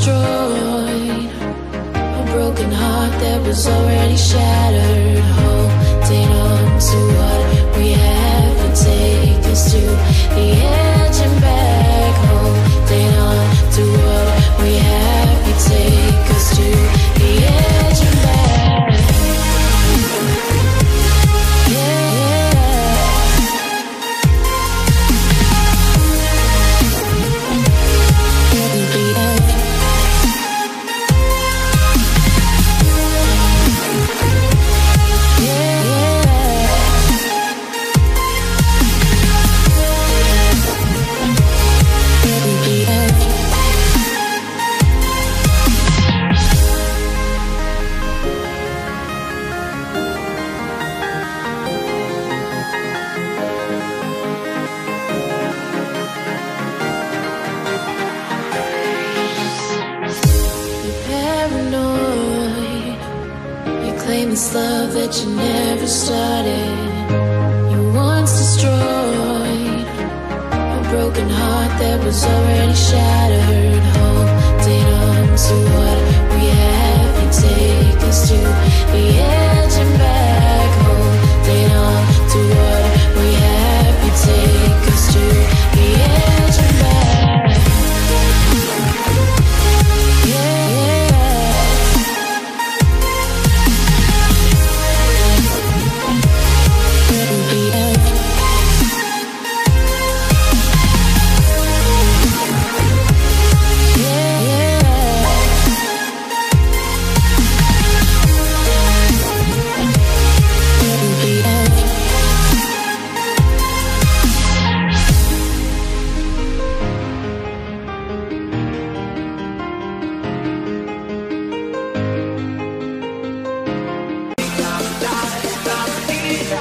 destroyed, a broken heart that was already shattered. Holding on to what we have and take us to the edge and back. Holding on to what we have, you take us to the edge and back. This love that you never started, you once destroyed, a broken heart that was already shattered. Holding on to what we have, you take us to the edge and back. Holding on to what we have, you take us to the edge and back.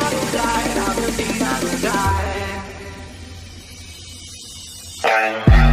Die.